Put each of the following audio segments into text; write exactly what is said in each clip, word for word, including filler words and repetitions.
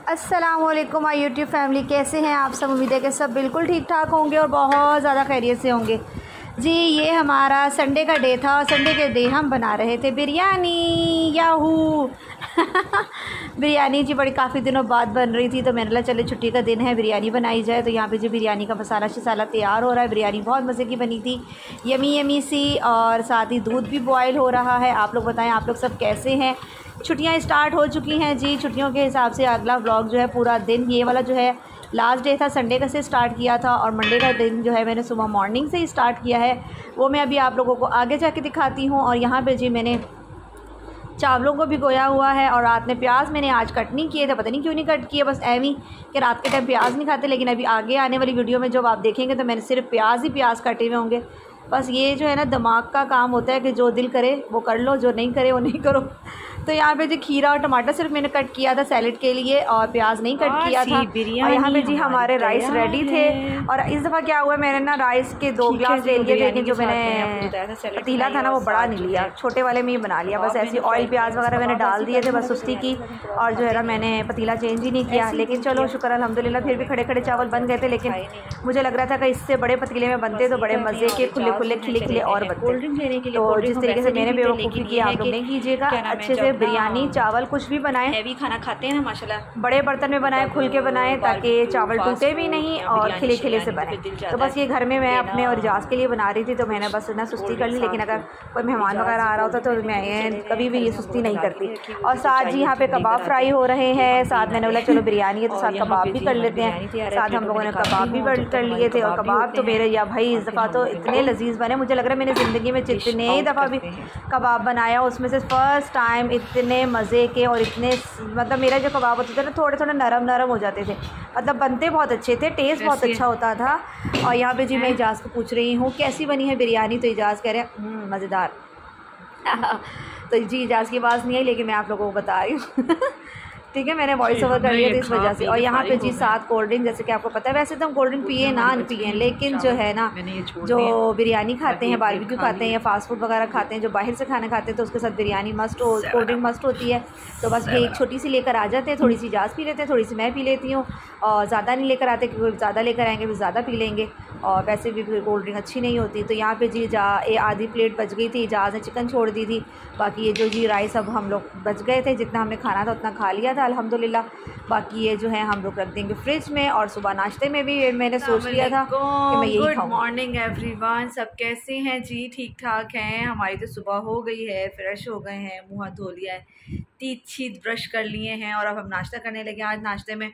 अस्सलामुअलैकुम my YouTube family, कैसे हैं आप सब। उम्मीद है कि सब बिल्कुल ठीक ठाक होंगे और बहुत ज़्यादा खैरियत से होंगे जी। ये हमारा संडे का डे था और संडे के डे हम बना रहे थे बिरयानी। याहू बिरयानी जी बड़ी काफ़ी दिनों बाद बन रही थी, तो मैंने कहा चले छुट्टी का दिन है बिरयानी बनाई जाए। तो यहाँ पे जो बिरयानी का मसाला शसाला तैयार हो रहा है। बिरयानी बहुत मज़े की बनी थी, यमी यमी सी, और साथ ही दूध भी बॉयल हो रहा है। आप लोग बताएं आप लोग सब कैसे हैं। छुट्टियां स्टार्ट हो चुकी हैं जी। छुट्टियों के हिसाब से अगला व्लॉग जो है पूरा दिन, ये वाला जो है लास्ट डे था संडे का से स्टार्ट किया था, और मंडे का दिन जो है मैंने सुबह मॉर्निंग से ही स्टार्ट किया है। वो मैं अभी आप लोगों को आगे जाके दिखाती हूँ। और यहाँ पे जी मैंने चावलों को भिगोया हुआ है, और रात में प्याज मैंने आज कट नहीं किए थे, पता नहीं क्यों नहीं कट किए, बस एवी कि रात के टाइम प्याज नहीं खाते। लेकिन अभी आगे आने वाली वीडियो में जब आप देखेंगे तो मैंने सिर्फ प्याज ही प्याज कटे हुए होंगे। बस ये जो है ना दिमाग का काम होता है कि जो दिल करे वो कर लो, जो नहीं करे वो नहीं करो। तो यहाँ पे जी खीरा और टमाटर सिर्फ मैंने कट किया था सैलेड के लिए, और प्याज नहीं कट किया था। और यहाँ पे जी हमारे राइस रेडी थे। और इस दफ़ा क्या हुआ, मैंने ना राइस के दो गिलास ले लिए, लेकिन जो मैंने पतीला था ना वो बड़ा नहीं लिया, छोटे वाले में ही बना लिया। बस ऐसे ऑयल प्याज वगैरह मैंने डाल दिए थे बस सुस्ती की, और जो है ना मैंने पतीला चेंज ही नहीं किया। लेकिन चलो शुक्र अल्हम्दुलिल्लाह, फिर भी खड़े खड़े चावल बन गए थे। लेकिन मुझे लग रहा था कि इससे बड़े पतीले में बनते तो बड़े मज़े के खुले खुले खिले खिले और बनते। तो जिस तरीके से मैंने बेवकूफ़ी की आप लोग नहीं कीजिएगा। अच्छे से बिरयानी चावल कुछ भी बनाएं, हैवी खाना खाते हैं ना माशाल्लाह, बड़े बर्तन में बनाएं, खुल के बनाएं, ताकि चावल टूटे भी नहीं और खिले खिले से बने। तो बस ये घर में मैं अपने और इजाज़ के लिए बना रही थी, तो मैंने बस ना सुस्ती कर ली। लेकिन अगर कोई मेहमान वगैरह आ रहा होता तो मैं कभी भी ये सुस्ती नहीं करती। और साथ जी यहाँ पे कबाब फ्राई हो रहे हैं। साथ मैंने बोला चलो बिरयानी है तो साथ कबाब भी कर लेते हैं। साथ हम लोगों ने कबाब भी कर लिए थे। और कबाब तो मेरे या भाई इस दफ़ा तो इतने लजीज बने, मुझे लग रहा है मैंने ज़िंदगी में जितने ही दफ़ा भी कबाब बनाया उसमें से फ़र्स्ट टाइम इतने मज़े के, और इतने मतलब मेरा जो कबाब होते थे ना थोड़े थोड़े नरम नरम हो जाते थे, मतलब बनते बहुत अच्छे थे, टेस्ट बहुत अच्छा होता था। और यहाँ पे जी मैं इजाज़ को पूछ रही हूँ कैसी बनी है बिरयानी, तो इजाज़ कह रहे हैं मज़ेदार। तो जी इजाज़ की आवाज़ नहीं आई, लेकिन मैं आप लोगों को बता रही हूँ ठीक है, मैंने वॉइस ओवर कर लिया था इस वजह से। और यहाँ पे जी साथ कोल्ड ड्रिंक, जैसे कि आपको पता है वैसे तो हम कोल्ड ड्रिंक पिए ना पिए, लेकिन जो है ना जो बिरयानी खाते हैं, बारबेक्यू खाते हैं या फास्ट फूड वगैरह खाते हैं, जो बाहर से खाना खाते हैं, तो उसके साथ बिरयानी मस्ट हो, कोल्ड ड्रिंक मस्ट होती है। तो बस ये एक छोटी सी लेकर आ जाते हैं, थोड़ी सी इजाज़ पी लेते हैं, थोड़ी सी मैं पी लेती हूँ, और ज़्यादा नहीं लेकर आते क्योंकि ज़्यादा लेकर आएंगे भी ज़्यादा पी लेंगे, और वैसे भी कोल्ड ड्रिंक अच्छी नहीं होती। तो यहाँ पे जी जा ये आधी प्लेट बच गई थी, इजाज़ ने चिकन छोड़ दी थी। बाकी ये जो जी राइस अब हम लोग बच गए थे, जितना हमने खाना था उतना खा लिया था अल्हम्दुलिल्लाह। बाकी ये जो है हम लोग रख देंगे फ्रिज में। और सुबह नाश्ते में भी मैंने सोच लिया था कि मैं यही खाऊं। गुड मॉर्निंग एवरीवन, सब कैसे हैं जी, ठीक ठाक हैं। हमारी तो सुबह हो गई है, फ्रेश हो गए हैं, मुँह हाथ धो लिया है, टीथ शीत ब्रश कर लिए हैं, और अब हम नाश्ता करने लगे। आज नाश्ते में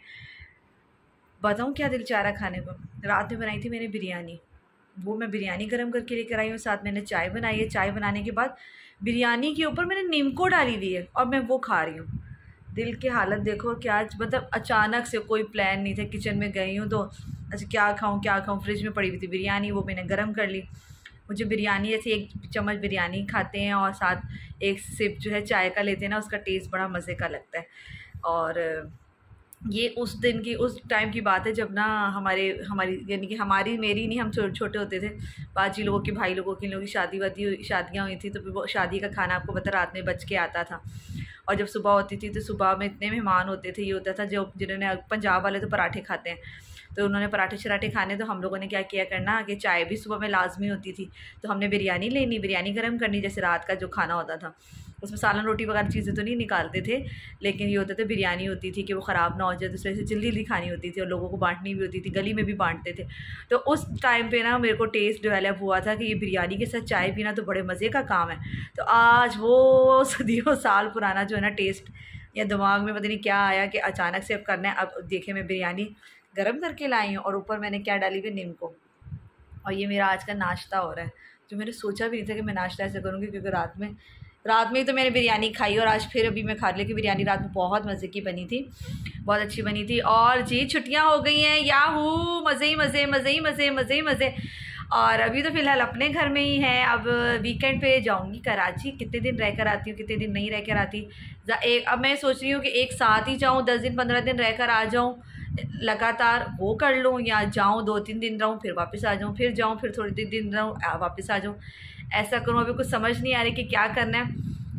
बताऊँ क्या दिल चाह रहा खाने को, रात में बनाई थी मैंने बिरयानी, वो मैं बिरयानी गर्म करके लेकर आई हूँ। साथ मैंने चाय बनाई है, चाय बनाने के बाद बिरयानी के ऊपर मैंने नीमको डाली हुई है और मैं वो खा रही हूँ। दिल की हालत देखो क्या, मतलब अचानक से कोई प्लान नहीं था, किचन में गई हूँ तो अच्छा क्या खाऊँ क्या खाऊँ, फ्रिज में पड़ी हुई थी बिरयानी, वो मैंने गर्म कर ली। मुझे बिरयानी जैसे एक चम्मच बिरयानी खाते हैं और साथ एक सिप जो है चाय का लेते हैं ना, उसका टेस्ट बड़ा मज़े का लगता है। और ये उस दिन की उस टाइम की बात है जब ना हमारे हमारी यानी कि हमारी मेरी नहीं, हम छोटे छोटे होते थे, बाजी लोगों की, भाई लोगों की, लोगों की शादी वादी शादियाँ हुई थी, तो वो शादी का खाना आपको पता रात में बच के आता था। और जब सुबह होती थी तो सुबह में इतने मेहमान होते थे, ये होता था जो जिन्होंने पंजाब वाले तो पराठे खाते हैं, तो उन्होंने पराठे शराठे खाने, तो हम लोगों ने क्या किया करना कि चाय भी सुबह में लाजमी होती थी, तो हमने बिरयानी लेनी, बिरयानी गर्म करनी, जैसे रात का जो खाना होता था उसमें सालन रोटी वगैरह चीज़ें तो नहीं निकालते थे, लेकिन ये होता था बिरयानी होती थी कि वो ख़राब ना हो जाए, तो इसलिए जल्दी जल्दी खानी होती थी और लोगों को बांटनी भी होती थी, गली में भी बांटते थे। तो उस टाइम पे ना मेरे को टेस्ट डेवलप हुआ था कि ये बिरयानी के साथ चाय पीना तो बड़े मज़े का काम है। तो आज वो सदियों साल पुराना जो है ना टेस्ट या दिमाग में पता नहीं क्या आया कि अचानक से अब करना है। अब देखिए मैं बिरयानी गर्म करके लाई हूँ और ऊपर मैंने क्या डाली हुई, नीमको, और ये मेरा आज का नाश्ता हो रहा है, जो मैंने सोचा भी नहीं था कि मैं नाश्ता ऐसे करूँगी, क्योंकि रात में रात में ही तो मैंने बिरयानी खाई, और आज फिर अभी मैं खा रही कि बिरयानी रात में बहुत मज़े की बनी थी, बहुत अच्छी बनी थी। और जी छुट्टियां हो गई हैं, याहू मज़े ही मज़े मज़े ही मज़े मज़े ही मज़े। और अभी तो फ़िलहाल अपने घर में ही हैं, अब वीकेंड पे जाऊंगी कराची, कितने दिन रह कर आती हूँ कितने दिन नहीं रह कर आती। एक अब मैं सोच रही हूँ कि एक साथ ही जाऊँ, दस दिन पंद्रह दिन रह कर आ जाऊँ लगातार, वो कर लूँ, या जाऊँ दो तीन दिन रहूँ फिर वापस आ जाऊँ, फिर जाऊँ फिर थोड़ी दिन रहूँ वापस आ जाऊँ, ऐसा करूँ। अभी कुछ समझ नहीं आ रही कि क्या करना है।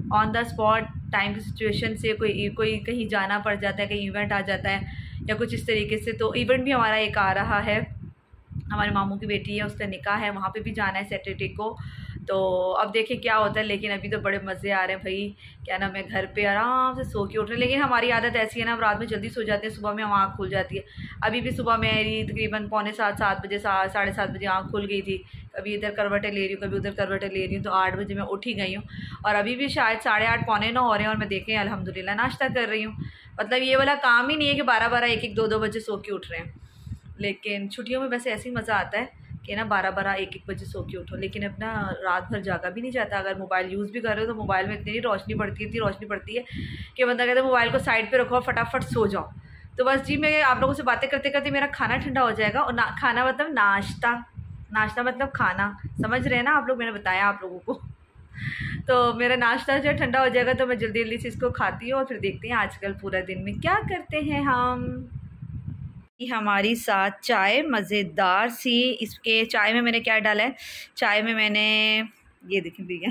ऑन द स्पॉट टाइम की सिचुएशन से कोई कोई कहीं जाना पड़ जाता है, कहीं इवेंट आ जाता है या कुछ इस तरीके से। तो इवेंट भी हमारा एक आ रहा है, हमारे मामू की बेटी है, उसका निकाह है, वहाँ पे भी जाना है सैटरडे को। तो अब देखें क्या होता है, लेकिन अभी तो बड़े मज़े आ रहे हैं भाई। क्या नाम है, घर पे आराम से सो के उठ रहे हैं। लेकिन हमारी आदत ऐसी है ना, हम रात में जल्दी सो जाते हैं, सुबह में आँख खुल जाती है। अभी भी सुबह मेरी तकरीबन पौने सात सात बजे सात साढ़े सात बजे आँख खुल गई थी। कभी इधर करवटें ले रही हूँ, कभी उधर करवटें ले रही हूँ, तो आठ बजे मैं उठ ही गई हूँ। और अभी भी शायद साढ़े आठ पौने नौ हो रहे हैं और मैं देखें अल्हम्दुलिल्लाह नाश्ता कर रही हूँ। मतलब ये वाला काम ही नहीं है कि बारह बारह एक एक दो दो बजे सो के उठ रहे हैं। लेकिन छुट्टियों में वैसे ऐसे ही मज़ा आता है कि ना बारह बारह एक एक बजे सो के उठो। लेकिन अपना रात भर जागा भी नहीं जाता। अगर मोबाइल यूज़ भी कर रहे हो तो मोबाइल में इतनी रोशनी पड़ती है, इतनी रोशनी पड़ती है कि बंदा कहता है मोबाइल को साइड पे रखो और फटाफट सो जाओ। तो बस जी, मैं आप लोगों से बातें करते करते मेरा खाना ठंडा हो जाएगा। और ना, खाना मतलब नाश्ता, नाश्ता मतलब खाना, समझ रहे हैं ना आप लोग, मैंने बताया आप लोगों को। तो मेरा नाश्ता जो ठंडा हो जाएगा तो मैं जल्दी जल्दी से इसको खाती हूँ और फिर देखते हैं आजकल पूरा दिन में क्या करते हैं हम। हमारी साथ चाय मज़ेदार सी, इसके चाय में मैंने क्या डाला है, चाय में मैंने ये देखें भैया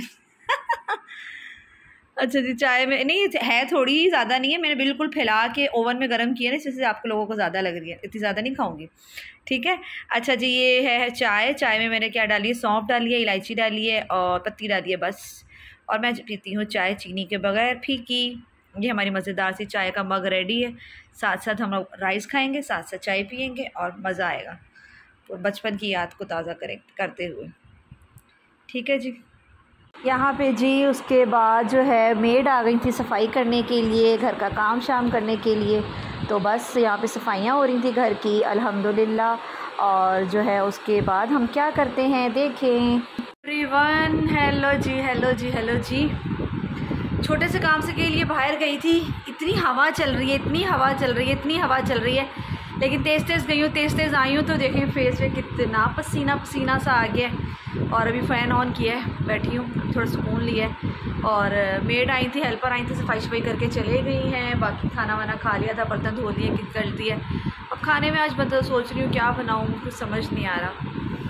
अच्छा जी, चाय में नहीं है, थोड़ी ज़्यादा नहीं है, मैंने बिल्कुल फैला के ओवन में गर्म किया ना, इससे आपको लोगों को ज़्यादा लग रही है, इतनी ज़्यादा नहीं खाऊंगी, ठीक है। अच्छा जी, ये है चाय। चाय में मैंने क्या डाली है, सौंफ डाली है, इलायची डाली है और पत्ती डाली है बस। और मैं पीती हूँ चाय चीनी के बगैर, फीकी। ये हमारी मज़ेदार सी चाय का मग रेडी है। साथ साथ हम लोग राइस खाएंगे, साथ साथ चाय पियेंगे और मज़ा आएगा, तो बचपन की याद को ताज़ा करें करते हुए, ठीक है जी। यहाँ पे जी उसके बाद जो है मेड आ गई थी सफाई करने के लिए, घर का काम शाम करने के लिए। तो बस यहाँ पे सफाइयाँ हो रही थी घर की अल्हम्दुलिल्लाह। और जो है उसके बाद हम क्या करते हैं देखें। एवरीवन, हेलो जी, हेलो जी, हेलो जी। छोटे से काम से के लिए बाहर गई थी। इतनी हवा चल रही है, इतनी हवा चल रही है, इतनी हवा चल रही है, लेकिन तेज़ तेज़ गई हूँ, तेज़ तेज़ आई हूँ तो देखें फेस पे कितना पसीना पसीना सा आ गया है। और अभी फ़ैन ऑन किया है, बैठी हूँ, थोड़ा सुकून लिया है। और मेड आई थी, हेल्पर आई थी, सफाई सफाई करके चले गई हैं। बाकी खाना वाना खा लिया था, बर्तन धो लिए, कित कर दिया। अब खाने में आज मतलब सोच रही हूँ क्या बनाऊँ, कुछ समझ नहीं आ रहा।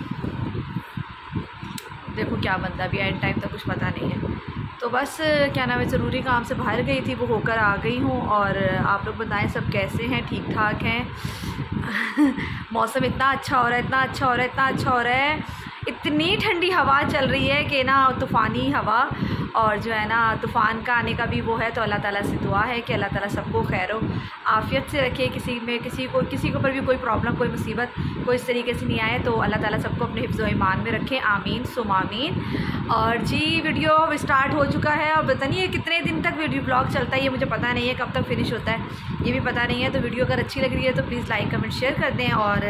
देखो क्या बनता है, अभी एंड टाइम तक कुछ पता नहीं है। तो बस क्या नाम है, ज़रूरी काम से बाहर गई थी, वो होकर आ गई हूँ। और आप लोग बताएं सब कैसे हैं, ठीक ठाक हैं। मौसम इतना अच्छा हो रहा है, इतना अच्छा हो रहा है, इतना अच्छा हो रहा है। इतनी ठंडी हवा चल रही है कि ना, तूफ़ानी हवा। और जो है ना, तूफ़ान का आने का भी वो है। तो अल्लाह ताला से दुआ है कि अल्लाह ताला सबको खैर आफ़ियत से रखे, किसी में किसी को किसी के ऊपर भी कोई प्रॉब्लम, कोई मुसीबत कोई इस तरीके से नहीं आए। तो अल्लाह ताला सबको अपने हिफ्ज़ व ईमान में रखे, आमीन सुम आमीन। और जी वीडियो अब स्टार्ट हो चुका है। और पता नहीं है कितने दिन तक वीडियो ब्लॉग चलता है, ये मुझे पता नहीं है, कब तक फिनिश होता है ये भी पता नहीं है। तो वीडियो अगर अच्छी लग रही है तो प्लीज़ लाइक कमेंट शेयर कर दें। और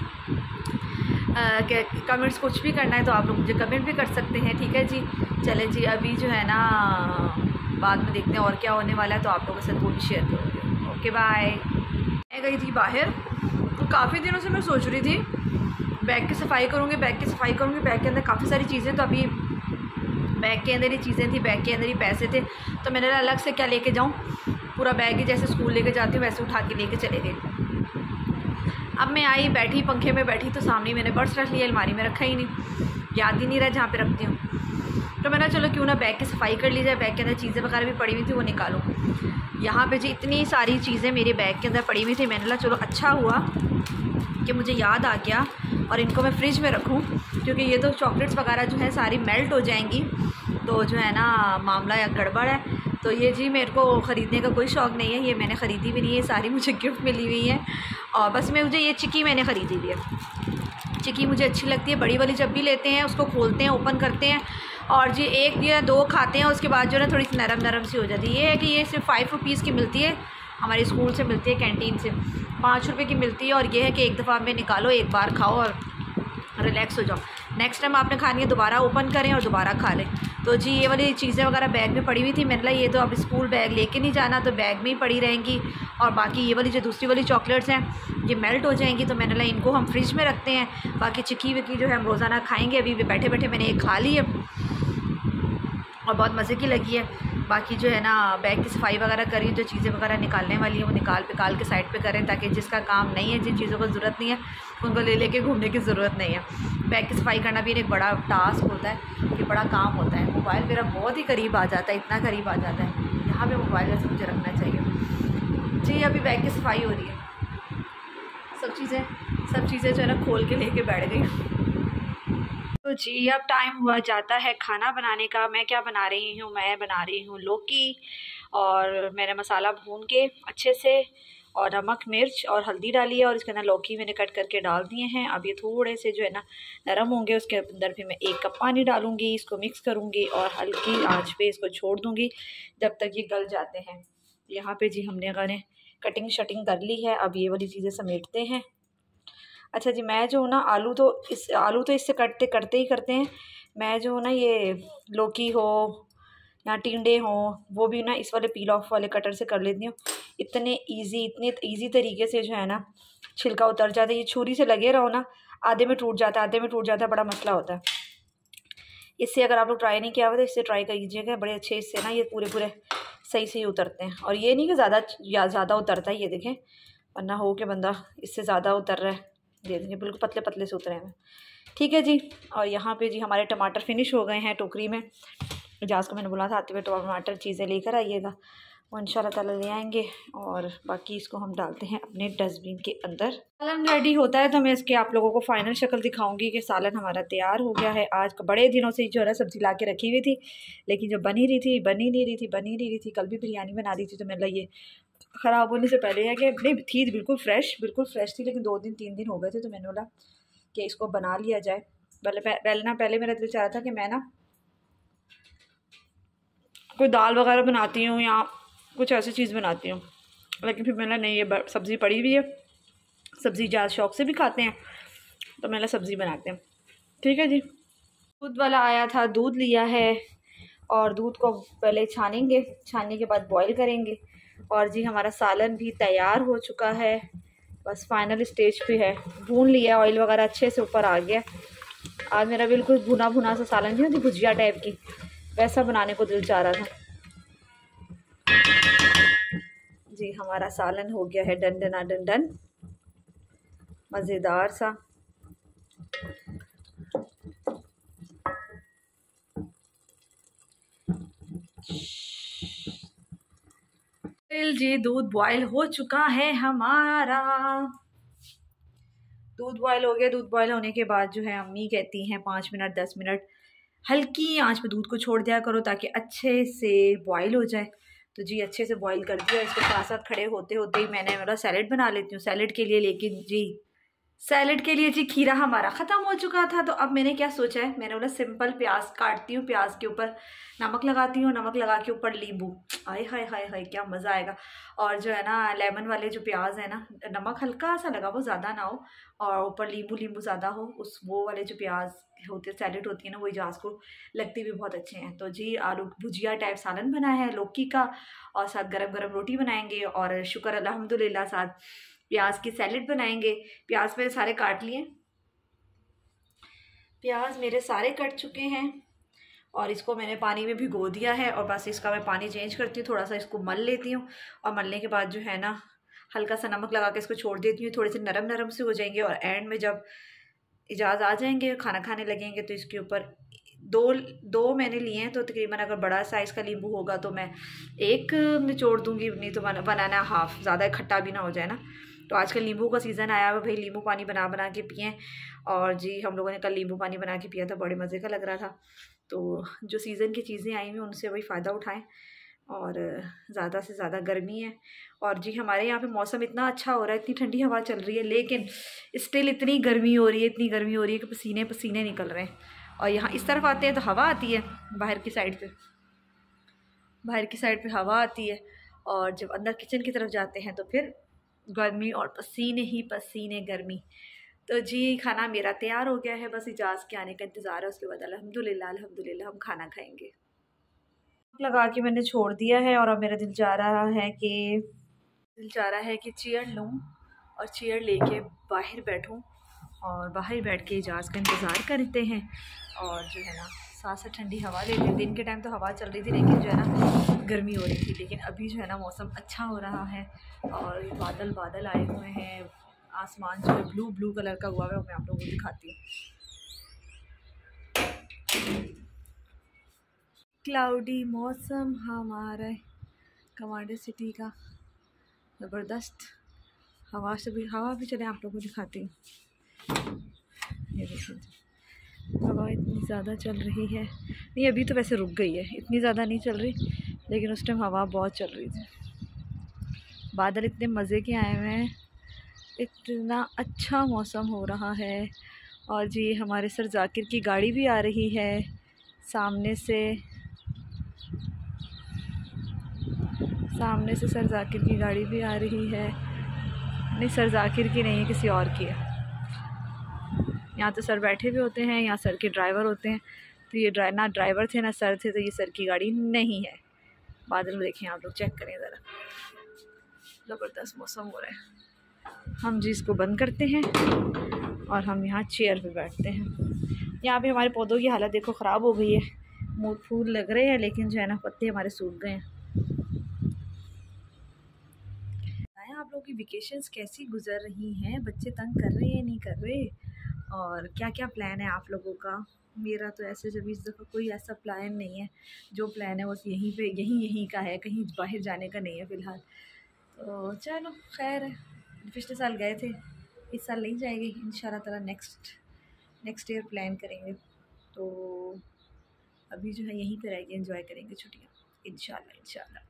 कमेंट्स कुछ भी करना है तो आप लोग मुझे कमेंट भी कर सकते हैं, ठीक है जी। चले जी, अभी जो है ना बाद में देखते हैं और क्या होने वाला है, तो आप लोगों के साथ वो भी शेयर करूँगी। Okay bye. मैं गई थी बाहर, तो काफ़ी दिनों से मैं सोच रही थी बैग की सफाई करूँगी, बैग की सफाई करूँगी। बैग के अंदर काफ़ी सारी चीज़ें, तो अभी बैग के अंदर ही चीज़ें थी, बैग के अंदर ही पैसे थे। तो मैंने अलग से क्या लेके जाऊँ, पूरा बैग ही जैसे स्कूल लेके जाती हूँ वैसे उठा के लेके चले गए। अब मैं आई, बैठी पंखे में बैठी, तो सामने मैंने पर्स रख लिया, अलमारी में रखा ही नहीं, याद ही नहीं रहा जहाँ पे रखती हूँ। तो मैंने चलो क्यों ना बैग की सफाई कर ली जाए। बैग के अंदर चीज़ें वगैरह भी पड़ी हुई थी, वो निकालूँ। यहाँ पे जी इतनी सारी चीज़ें मेरे बैग के अंदर पड़ी हुई थी। मैंने कहा चलो अच्छा हुआ कि मुझे याद आ गया और इनको मैं फ्रिज में रखूँ, क्योंकि ये तो चॉकलेट्स वगैरह जो है सारी मेल्ट हो जाएंगी, तो जो है ना मामला या गड़बड़ है। तो ये जी मेरे को ख़रीदने का कोई शौक़ नहीं है, ये मैंने ख़रीदी भी नहीं है, सारी मुझे गिफ्ट मिली हुई है। और बस मैं मुझे ये चिक्की मैंने ख़रीदी हुई है। चिक्की मुझे अच्छी लगती है, बड़ी वाली जब भी लेते हैं उसको खोलते हैं, ओपन करते हैं और जी एक या दो खाते हैं, उसके बाद जो है ना थोड़ी सी नरम नरम सी हो जाती है। ये है कि ये सिर्फ फाइव रुपीज़ की मिलती है, हमारे स्कूल से मिलती है, कैंटीन से पाँच रुपये की मिलती है। और ये है कि एक दफ़ा में निकालो, एक बार खाओ और रिलैक्स हो जाओ। नेक्स्ट टाइम आपने खानी है दोबारा ओपन करें और दोबारा खा लें। तो जी ये वाली चीज़ें वगैरह बैग में पड़ी हुई थी। मैंने कहा ये तो अब स्कूल बैग लेके नहीं जाना, तो बैग में ही पड़ी रहेंगी। और बाकी ये वाली जो दूसरी वाली चॉकलेट्स हैं ये मेल्ट हो जाएंगी, तो मैंने कहा इनको हम फ्रिज में रखते हैं। बाकी चिक्की विक्की जो है हम रोज़ाना खाएँगे। अभी भी बैठे बैठे मैंने एक खा ली है और बहुत मज़े की लगी है। बाकी जो है ना बैग की सफाई वगैरह करी, जो चीज़ें वगैरह निकालने वाली हैं वो निकाल निकाल के साइड पे करें, ताकि जिसका काम नहीं है, जिन चीज़ों को ज़रूरत नहीं है उनको ले लेके घूमने की ज़रूरत नहीं है। बैग की सफाई करना भी एक बड़ा टास्क होता है, कि बड़ा काम होता है। मोबाइल मेरा बहुत ही करीब आ जाता है, इतना करीब आ जाता है, यहाँ पे मोबाइल वैसे मुझे रखना चाहिए जी। अभी बैग की सफाई हो रही है, सब चीज़ें सब चीज़ें जो है ना खोल के लेके बैठ गई। तो जी अब टाइम हुआ जाता है खाना बनाने का। मैं क्या बना रही हूँ, मैं बना रही हूँ लौकी, और मैंने मसाला भून के अच्छे से और नमक मिर्च और हल्दी डाली है, और इसके अंदर लौकी मैंने कट करके डाल दिए हैं। अब ये थोड़े से जो है ना नरम होंगे, उसके अंदर फिर मैं एक कप पानी डालूँगी, इसको मिक्स करूँगी और हल्की आंच पे इसको छोड़ दूँगी जब तक ये गल जाते हैं। यहाँ पे जी हमने गाने कटिंग शटिंग कर ली है, अब ये वाली चीज़ें समेटते हैं। अच्छा जी, मैं जो हूँ ना आलू तो इस आलू तो इससे कटते करते ही करते हैं। मैं जो हूँ ना ये लौकी हो या टिंडे हो वो भी ना इस वाले पील ऑफ वाले कटर से कर लेती हूँ। इतने इजी इतने इजी तरीके से जो है ना छिलका उतर जाता है। ये छुरी से लगे रहो ना, आधे में टूट जाता है, आधे में टूट जाता है, बड़ा मसला होता है। इससे अगर आप लोग ट्राई नहीं किया हुआ तो इससे ट्राई कीजिएगा, बड़े अच्छे इससे ना ये पूरे पूरे सही सही उतरते हैं। और ये नहीं कि ज़्यादा या ज़्यादा उतरता है, ये देखें, वरना हो के बंदा इससे ज़्यादा उतर रहा है, दे देंगे बिल्कुल पतले पतले से उतरे हैं। ठीक है जी। और यहाँ पे जी हमारे टमाटर फिनिश हो गए हैं टोकरी में। इजाज़ को मैंने बोला था आते हुए टमाटर चीज़ें लेकर आइएगा, वो इंशाल्लाह ताला ले आएंगे। और बाकी इसको हम डालते हैं अपने डस्टबिन के अंदर। सालन रेडी होता है तो मैं इसके आप लोगों को फ़ाइनल शक्ल दिखाऊंगी कि सालन हमारा तैयार हो गया है। आज बड़े दिनों से जो है ना सब्ज़ी ला के रखी हुई थी, लेकिन जो बनी रही थी बनी नहीं रही थी बनी नहीं रही थी कल भी बिरयानी बना दी थी, तो मैंने ये ख़राब होने से पहले है कि नहीं थी, बिल्कुल फ्रेश बिल्कुल फ्रेश थी, लेकिन दो दिन तीन दिन हो गए थे, तो मैंने बोला कि इसको बना लिया जाए। पहले पहले ना पहले मेरा दिल चाह रहा था कि मैं ना कोई दाल वगैरह बनाती हूँ या कुछ ऐसी चीज़ बनाती हूँ, लेकिन फिर मैंने नहीं, ये सब्ज़ी पड़ी हुई है, सब्ज़ी ज़्यादा शौक़ से भी खाते हैं, तो मैंने सब्ज़ी बनाते हैं। ठीक है जी। दूध वाला आया था, दूध लिया है और दूध को पहले छानेंगे, छानने के बाद बॉईल करेंगे। और जी हमारा सालन भी तैयार हो चुका है, बस फाइनल स्टेज पे है। भून लिया, ऑयल वगैरह अच्छे से ऊपर आ गया। आज मेरा बिल्कुल भुना भुना सा सालन नहीं होती भुजिया टाइप की, वैसा बनाने को दिल चाह रहा था जी। हमारा सालन हो गया है डन डना डन डन, मज़ेदार सा। जी दूध बॉयल हो चुका है हमारा, दूध बॉयल हो गया। दूध बॉयल होने के बाद जो है अम्मी कहती हैं पाँच मिनट दस मिनट हल्की आंच पे दूध को छोड़ दिया करो ताकि अच्छे से बॉयल हो जाए। तो जी अच्छे से बॉईल कर दिया। इसके साथ साथ खड़े होते होते ही मैंने मेरा सैलेड बना लेती हूँ सैलेड के लिए, लेकिन जी सैलेड के लिए जी खीरा हमारा ख़त्म हो चुका था। तो अब मैंने क्या सोचा है, मैंने बोला सिंपल प्याज काटती हूँ, प्याज के ऊपर नमक लगाती हूँ, नमक लगा के ऊपर नींबू, आए हाय हाय हाय क्या मज़ा आएगा। और जो है ना लेमन वाले जो प्याज है ना, नमक हल्का सा लगा, वो ज़्यादा ना हो, और ऊपर नींबू नींबू ज़्यादा हो, उस वो वाले जो प्याज होते सैलेड होती है ना, वो इजाज़ को लगती भी बहुत अच्छे हैं। तो जी आलू भुजिया टाइप सालन बना है लौकी का, और साथ गरम गरम रोटी बनाएंगे, और शुक्र अल्हम्दुलिल्लाह साथ प्याज की सैलेड बनाएंगे। प्याज मेरे सारे काट लिए, प्याज मेरे सारे कट चुके हैं, और इसको मैंने पानी में भिगो दिया है, और बस इसका मैं पानी चेंज करती हूँ, थोड़ा सा इसको मल लेती हूँ, और मलने के बाद जो है ना हल्का सा नमक लगा के इसको छोड़ देती हूँ, थोड़े से नरम नरम से हो जाएंगे। और एंड में जब इजाज़ आ जाएंगे, खाना खाने लगेंगे, तो इसके ऊपर दो दो मैंने लिए हैं, तो तकरीबन अगर बड़ा साइज़ का नींबू होगा तो मैं एक निचोड़ दूँगी, नहीं तो बनाना हाफ, ज़्यादा खट्टा भी ना हो जाए ना। तो आजकल नींबू का सीज़न आया हुआ, भाई नींबू पानी बना बना के पिएँ। और जी हम लोगों ने कल नींबू पानी बना के पिया था, बड़े मज़े का लग रहा था। तो जो सीज़न की चीज़ें आई हुई उनसे वही फ़ायदा उठाएं, और ज़्यादा से ज़्यादा गर्मी है। और जी हमारे यहाँ पे मौसम इतना अच्छा हो रहा है, इतनी ठंडी हवा चल रही है, लेकिन स्टिल इतनी गर्मी हो रही है, इतनी गर्मी हो रही है कि पसीने पसीने निकल रहे हैं। और यहाँ इस तरफ आते हैं तो हवा आती है, बाहर की साइड पे बाहर की साइड पे हवा आती है, और जब अंदर किचन की तरफ जाते हैं तो फिर गर्मी और पसीने ही पसीने गर्मी। तो जी खाना मेरा तैयार हो गया है, बस इजाज़ के आने का इंतज़ार है, उसके बाद अल्हम्दुलिल्लाह अल्हम्दुलिल्लाह हम खाना खाएंगे। लगा के मैंने छोड़ दिया है, और अब मेरा दिल चाह रहा है कि दिल चाह रहा है कि चेयर लूँ और चेयर लेके बाहर बैठूँ, और बाहर बैठ के इजाज़ का इंतज़ार करते हैं, और जो है ना साथ साथ ठंडी हवा लेते हैं। दिन के टाइम तो हवा चल रही थी लेकिन जो है ना गर्मी हो रही थी, लेकिन अभी जो है ना मौसम अच्छा हो रहा है और बादल बादल आए हुए हैं। आसमान जो है ब्लू ब्लू कलर का हुआ है, वो मैं आप लोगों को दिखाती हूँ। क्लाउडी मौसम हमारे कमांडर सिटी का, ज़बरदस्त हवा से भी हवा भी चले आप लोगों को दिखाती हूँ। ये देखिए हवा इतनी ज़्यादा चल रही है, नहीं अभी तो वैसे रुक गई है, इतनी ज़्यादा नहीं चल रही, लेकिन उस टाइम हवा बहुत चल रही थी। बादल इतने मज़े के आए हुए हैं, इतना अच्छा मौसम हो रहा है। और जी हमारे सर जाकिर की गाड़ी भी आ रही है सामने से, सामने से सर जाकिर की गाड़ी भी आ रही है। नहीं सर जाकिर की नहीं है, किसी और की है। यहाँ तो सर बैठे भी होते हैं, यहाँ सर के ड्राइवर होते हैं, तो ये ड्राइ ना ड्राइवर थे ना सर थे, तो ये सर की गाड़ी नहीं है। बादल में देखें आप लोग, चेक करें ज़रा, ज़बरदस्त मौसम हो रहा है। हम जी इसको बंद करते हैं और हम यहाँ चेयर पे बैठते हैं। यहाँ पे हमारे पौधों की हालत देखो ख़राब हो गई है, मूल फूल लग रहे हैं लेकिन जो है ना पत्ते हमारे सूख गए हैं। आप लोगों की वेकेशंस कैसी गुजर रही हैं, बच्चे तंग कर रहे हैं नहीं कर रहे, और क्या क्या प्लान है आप लोगों का? मेरा तो ऐसे जब इस दफ़ा कोई ऐसा प्लान नहीं है, जो प्लान है बस यहीं पे यहीं यहीं का है, कहीं बाहर जाने का नहीं है फ़िलहाल। तो चलो खैर है, पिछले साल गए थे, इस साल नहीं जाएंगे इंशाल्लाह ताला, नेक्स्ट नेक्स्ट ईयर प्लान करेंगे। तो अभी जो है यहीं पर रहेंगे, एंजॉय करेंगे छुट्टियाँ इंशाल्लाह इंशाल्लाह।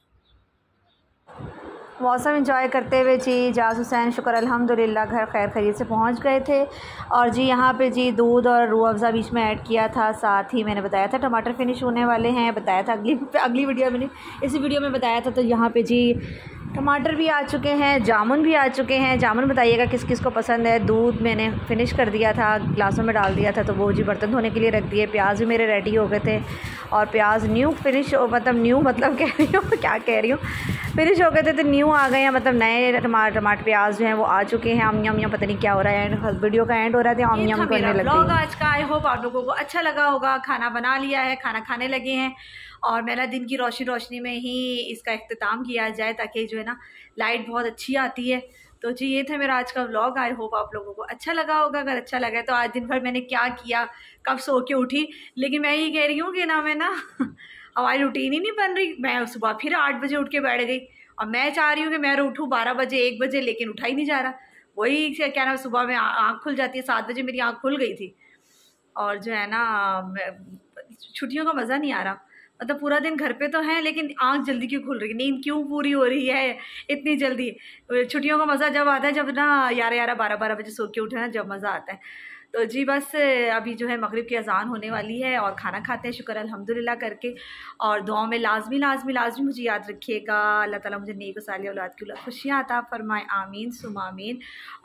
मौसम एंजॉय करते हुए जी जाज हुसैन शुक्र अल्हम्दुलिल्लाह घर खैर खैरियत से पहुंच गए थे। और जी यहाँ पे जी दूध और रूह अफ़ज़ा बीच में ऐड किया था, साथ ही मैंने बताया था टमाटर फिनिश होने वाले हैं, बताया था अगली अगली वीडियो में, इसी वीडियो में बताया था। तो यहाँ पे जी टमाटर भी आ चुके हैं, जामुन भी आ चुके हैं। जामुन बताइएगा किस किस को पसंद है। दूध मैंने फ़िनिश कर दिया था, ग्लासों में डाल दिया था, तो वो जी बर्तन धोने के लिए रख दिए। प्याज भी मेरे रेडी हो गए थे, और प्याज न्यू फिनिश मतलब न्यू मतलब कह रही हूँ क्या कह रही हूँ फिनिश हो गए थे, तो न्यू आ गए हैं, मतलब नए टमाटर टमाटर प्याज जो हैं वो आ चुके हैं। अम यम यम पता नहीं क्या हो रहा है, एंड वीडियो का एंड हो रहा था, अम यम करने लगे। ब्लॉग आज का आई होप आप लोगों को अच्छा लगा होगा। खाना बना लिया है, खाना खाने लगे हैं, और मेरा दिन की रोशनी रोशनी में ही इसका इख्तिताम किया जाए, ताकि जो है ना लाइट बहुत अच्छी आती है। तो जी ये था मेरा आज का व्लॉग, आई होप आप लोगों को अच्छा लगा होगा। अगर अच्छा लगा तो आज दिन भर मैंने क्या किया, कब सो के उठी, लेकिन मैं ये कह रही हूँ कि ना मैं ना हमारी रूटीन ही नहीं बन रही। मैं सुबह फिर आठ बजे उठ के बैठ गई, और मैं चाह रही हूँ कि मैं उठूँ बारह बजे एक बजे, लेकिन उठा ही नहीं जा रहा। वही क्या ना सुबह में आँख खुल जाती है, सात बजे मेरी आँख खुल गई थी। और जो है ना छुट्टियों का मज़ा नहीं आ रहा, मतलब पूरा दिन घर पे तो है लेकिन आँख जल्दी क्यों खुल रही है, नींद क्यों पूरी हो रही है इतनी जल्दी। छुट्टियों का मज़ा जब आता है जब ना ग्यारह ग्यारह बारह बारह बजे सो के उठे ना, जब मज़ा आता है। तो जी बस अभी जो है मगरिब की अज़ान होने वाली है और खाना खाते हैं शुक्र अल्हम्दुलिल्लाह करके। और दुआ में लाजमी लाजमी लाजमी मुझे याद रखिएगा, अल्लाह ताला मुझे नेक साली औलाद की खुशियाँ अता फरमाए, आमीन सुम आमीन।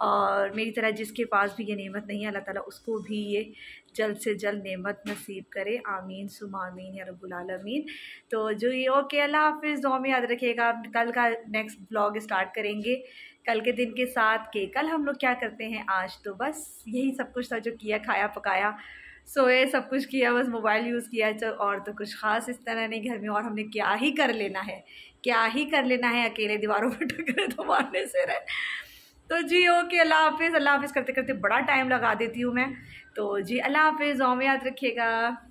और मेरी तरह जिसके पास भी ये नेमत नहीं है, अल्लाह ताला उसको भी ये जल्द से जल्द नेमत नसीब करे, आमीन सुम आमीन या रब्बुल आलमीन। तो जो ये ओके, अल्लाह हाफिज़, दुआ में याद रखिएगा। कल का नेक्स्ट ब्लॉग स्टार्ट करेंगे कल के दिन के साथ, के कल हम लोग क्या करते हैं। आज तो बस यही सब कुछ था जो किया, खाया पकाया सोए, सब कुछ किया, बस मोबाइल यूज़ किया, और तो कुछ ख़ास इस तरह नहीं घर में। और हमने क्या ही कर लेना है, क्या ही कर लेना है, अकेले दीवारों पर टकरे तो मारने से रहे। तो जी ओके, अल्लाह हाफिज़। अल्लाह हाफिज़ करते करते बड़ा टाइम लगा देती हूँ मैं, तो जी अल्लाह हाफिज़, दुआ में याद रखिएगा।